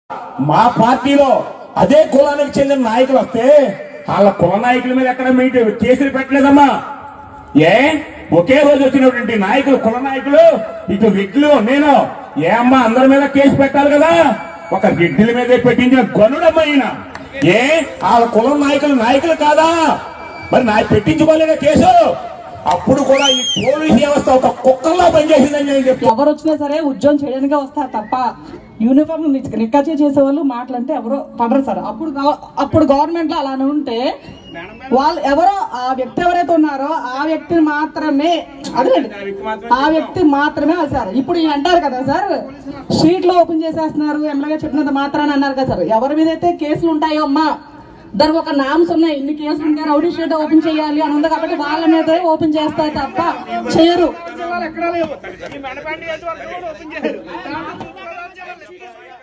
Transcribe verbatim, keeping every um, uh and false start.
మా పార్టీలో అదే కులానికి చెందిన నాయకులు వస్తే వాళ్ళ కుల నాయకుల మీద ఎక్కడ మీటి కేసులు పెట్టలేదమ్మా. ఏ ఒకే రోజు వచ్చినటువంటి నాయకులు కుల నాయకులు ఇటు రెడ్లు నేను ఏ అమ్మా అందరి మీద కేసు పెట్టాలి కదా, ఒక రెడ్డిల మీదే పెట్టించిన గనుడమ్మైన ఏ వాళ్ళ కులం నాయకులు నాయకులు కాదా మరి నా పెట్టించుకోలేదా కేసు? అప్పుడు కూడా ఈ పోలీస్ వ్యవస్థ ఒక కుక్కల్లా పనిచేసిందని నేను చెప్తాను. ఎవరు వచ్చినా సరే ఉద్యోగం చేయడానికే వస్తారు తప్ప యూనిఫామ్ రికాచే చేసే వాళ్ళు మాటలంటే ఎవరో పడరు సార్. అప్పుడు అప్పుడు గవర్నమెంట్ లో అలానే ఉంటే వాళ్ళు ఎవరో ఆ వ్యక్తి ఎవరైతే ఉన్నారో ఆ వ్యక్తిని మాత్రమే అదే ఆ వ్యక్తి మాత్రమే సార్. ఇప్పుడు ఈయన అంటారు కదా సార్, షీట్లు ఓపెన్ చేసేస్తున్నారు ఎమ్మెల్యేగా చెప్పినంత మాత్రాన్ని అన్నారు కదా సార్. ఎవరి మీద అయితే కేసులు ఉంటాయో అమ్మా దానికి ఒక నామ్స్ ఉన్నాయి, ఇన్ని కేసులు ఉంటాయి, రౌడీ షీట్ ఓపెన్ చేయాలి అని ఉంది కాబట్టి వాళ్ళ మీద ఓపెన్ చేస్తారు తప్ప చేయరు.